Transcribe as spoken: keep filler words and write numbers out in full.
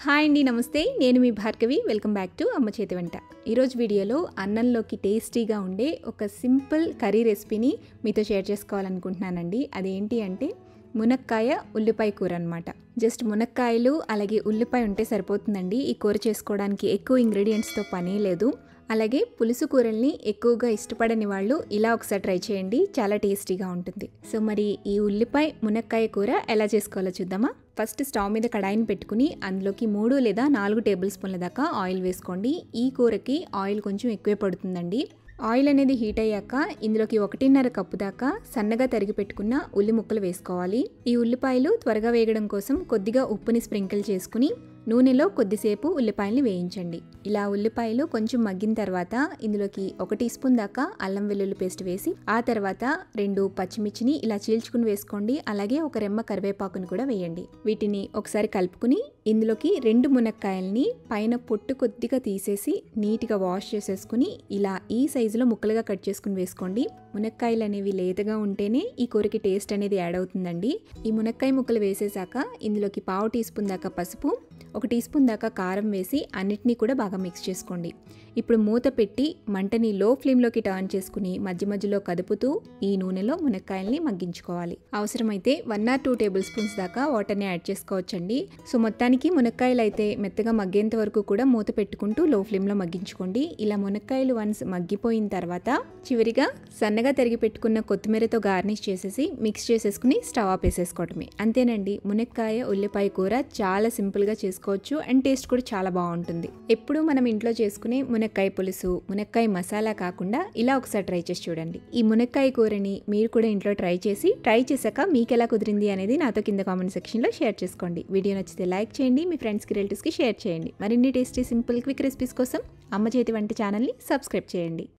Hi అండి, నమస్తే. నేను మీ భార్గవి. వెల్కమ్ బ్యాక్ టు అమ్మ చేతి వంట. ఈరోజు వీడియోలో అన్నంలోకి టేస్టీగా ఉండే ఒక సింపుల్ కర్రీ రెసిపీని మీతో షేర్ చేసుకోవాలనుకుంటున్నానండి. అదేంటి అంటే మునక్కాయ ఉల్లిపాయ కూర అనమాట. జస్ట్ మునక్కాయలు అలాగే ఉల్లిపాయ ఉంటే సరిపోతుందండి. ఈ కూర చేసుకోవడానికి ఎక్కువ ఇంగ్రీడియంట్స్తో పనే లేదు. అలాగే పులుసు కూరల్ని ఎక్కువగా ఇష్టపడని వాళ్ళు ఇలా ఒకసారి ట్రై చేయండి, చాలా టేస్టీగా ఉంటుంది. సో మరి ఈ ఉల్లిపాయ మునక్కాయ కూర ఎలా చేసుకోవాలో చూద్దామా. ఫస్ట్ స్టవ్ మీద కడాయిని పెట్టుకుని అందులోకి మూడు లేదా నాలుగు టేబుల్ స్పూన్ల దాకా ఆయిల్ వేసుకోండి. ఈ కూరకి ఆయిల్ కొంచెం ఎక్కువే పడుతుందండి. ఆయిల్ అనేది హీట్ అయ్యాక ఇందులోకి ఒకటిన్నర కప్పు దాకా సన్నగా తరిగి పెట్టుకున్న ఉల్లి ముక్కలు వేసుకోవాలి. ఈ ఉల్లిపాయలు త్వరగా వేగడం కోసం కొద్దిగా ఉప్పుని స్ప్రింకిల్ చేసుకుని నూనెలో కొద్దిసేపు ఉల్లిపాయల్ని వేయించండి. ఇలా ఉల్లిపాయలు కొంచెం మగ్గిన తర్వాత ఇందులోకి ఒక టీ స్పూన్ దాకా అల్లం వెల్లుల్లి పేస్ట్ వేసి ఆ తర్వాత రెండు పచ్చిమిర్చిని ఇలా చీల్చుకుని వేసుకోండి. అలాగే ఒక రెమ్మ కరివేపాకుని కూడా వేయండి. వీటిని ఒకసారి కలుపుకుని ఇందులోకి రెండు మునక్కాయల్ని పైన పొట్టు కొద్దిగా తీసేసి నీట్గా వాష్ చేసేసుకుని ఇలా ఈ సైజులో ముక్కలుగా కట్ చేసుకుని వేసుకోండి. మునక్కాయలు అనేవి లేతగా ఉంటేనే ఈ కూరకి టేస్ట్ అనేది యాడ్ అవుతుందండి. ఈ మునక్కాయ ముక్కలు వేసేసాక ఇందులోకి పావు టీ స్పూన్ దాకా పసుపు, ఒక టీ స్పూన్ దాకా కారం వేసి అన్నిటినీ కూడా బాగా మిక్స్ చేసుకోండి. ఇప్పుడు మూత పెట్టి మంటని లో ఫ్లేమ్లోకి టర్న్ చేసుకుని మధ్య మధ్యలో కదుపుతూ ఈ నూనెలో మునక్కాయల్ని మగ్గించుకోవాలి. అవసరమైతే one or two tablespoons దాకా వాటర్ని యాడ్ చేసుకోవచ్చండి. సో మొత్తానికి మునక్కాయలు అయితే మెత్తగా మగ్గేంత వరకు కూడా మూత పెట్టుకుంటూ లో ఫ్లేమ్లో మగ్గించుకోండి. ఇలా మునక్కాయలు వన్స్ మగ్గిపోయిన తర్వాత చివరిగా సన్నగా తరిగి పెట్టుకున్న కొత్తిమీరతో గార్నిష్ చేసేసి మిక్స్ చేసేసుకుని స్టవ్ ఆపేసేసుకోవటమే. అంతేనండి, మునక్కాయ ఉల్లిపాయ కూర చాలా సింపుల్గా చేసుకోవచ్చు అండ్ టేస్ట్ కూడా చాలా బాగుంటుంది. ఎప్పుడు మనం ఇంట్లో చేసుకునే మునక్కాయ పులుసు, మునక్కాయ మసాలా కాకుండా ఇలా ఒకసారి ట్రై చేసి చూడండి. ఈ మునక్కాయ కూరని మీరు కూడా ఇంట్లో ట్రై చేసి ట్రై చేశాక మీకు ఎలా కుదిరింది అనేది నాతో కింద కామెంట్ సెక్షన్లో షేర్ చేసుకోండి. వీడియో నచ్చితే లైక్ చేయండి, మీ ఫ్రెండ్స్కి రిలేటివ్స్కి షేర్ చేయండి. మరిన్ని టేస్టీ సింపుల్ క్విక్ రెసిపీస్ కోసం అమ్మ చేతి వంట ఛానల్ని సబ్స్క్రైబ్ చేయండి.